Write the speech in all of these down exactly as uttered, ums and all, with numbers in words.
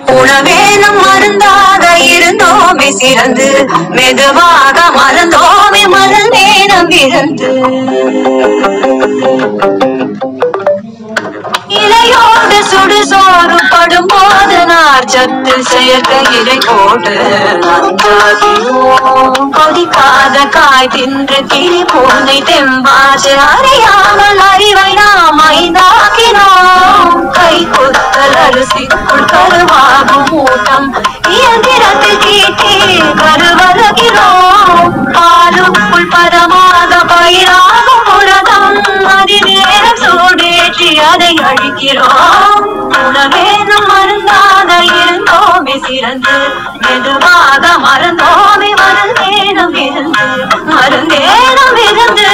உணவே நம் மருந்தாக இருந்தோமே சிறந்து மெதுவாக மறந்தோமே மறந்தே நம் இருந்து இலையோடு சுடுசோறு படும் போது நார்ச்சத்து செயற்கை இலை போட்டு கொதிக்காத காய் தின்று கிளி பூனை தெம்பாச்சு அறியாமல் அறிவை நாம் ஐந்தாக்கினோம் கை கொத்தல் அரிசிக்குள் கருவாகும் மூட்டம் இயந்திரத்தில் தீட்டி கருவருகிறோம் பாலுக்குள் பதமாக பயிராகும் புரதம் அதிநேரம் சூடேற்றி அதை அழிக்கிறோம் உணவே நம் மருந்தாக இருந்தோமே சிறந்து மெதுவாக மறந்தோமே மறந்தேனம் இருந்து மறந்தேனம் இருந்து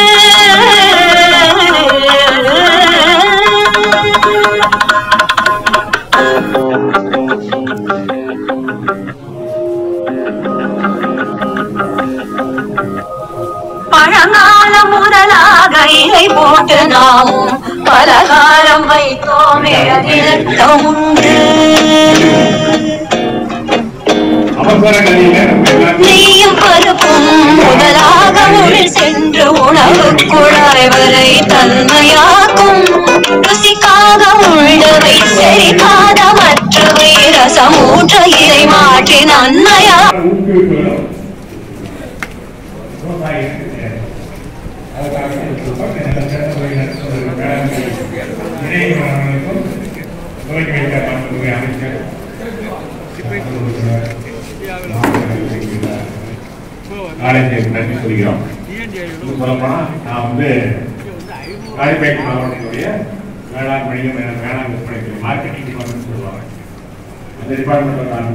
பழங்காலம் முதலாக இலை போட்டு நாமும் பலகாரம் வைத்தோமே அதில் உண்டு நெய்யும் பருப்பும் முதலாக உள் சென்று உணவு குழாய் வரை தன்மையாக்கும் ருசிக்காக உள்ளவை செரிக்காத மற்றவை ரசமூற்ற இலை மாற்றி நன்மையா நன்றி சொல்கிறோம். நான் வந்து காரைப்பேட்டை மாவட்டத்தினுடைய வேளாண் வணிகம் வேளாண் விற்பனை மார்க்கெட்டிங் டிபார்ட்மெண்ட் சொல்லுவாங்க. அந்த டிபார்ட்மெண்ட் நான்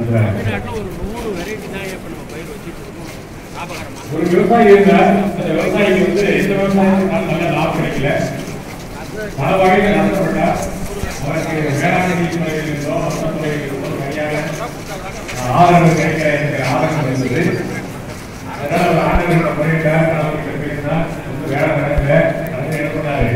ஒரு விவசாயி இருந்தால் அந்த விவசாயிக்கு வந்து எந்த விவசாயத்தினாலும் நல்ல லாபம் கிடைக்கல பல வகையில் நடத்தப்பட்டா அவருக்கு வேளாண் துறையில் இருந்தோ மற்ற துறையில் இருந்தோ சரியாக ஆதரவு கிடைக்க ஆதரவு இருந்தது. அதனால ஒரு ஆதரவு முறையிட்டார் அவர்கிட்ட பேசினா வேலை நடக்கல அதை என்ன பண்ணாரு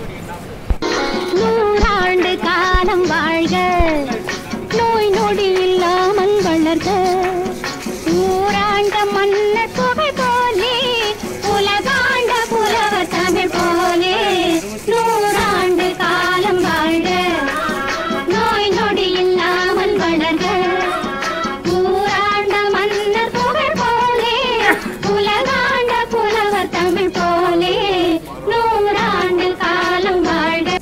நூறாண்டு காலம் வாழ்க நோய் நொடி இல்லாமல் வளர்க ஊராண்ட மன்ன தொகை போலே உலகாண்ட புலவ தமிழ் போலே நூறாண்டு காலம் வாழ்க நோய் நொடி இல்லாமல் வளர்க ஊராண்ட மன்னர் தொகை போலே உலகாண்ட புலவர் தமிழ் போலே நூறாண்டு காலம் வாழ்க.